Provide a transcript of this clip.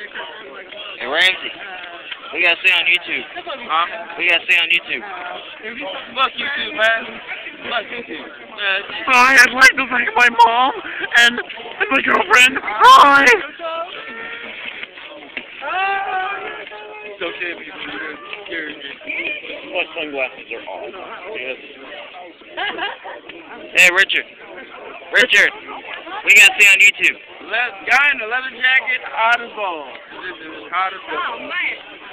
Hey, Ramsey, we gotta stay on YouTube. Huh? We gotta stay on YouTube. Fuck YouTube, man. Fuck YouTube. Hi, I'd like to thank my mom and my girlfriend. Hi! It's okay if you My sunglasses are on. Yes. Hey, Richard. Richard, we gotta stay on YouTube. Guy in the leather jacket, hot as balls. Hot as balls. Oh, man.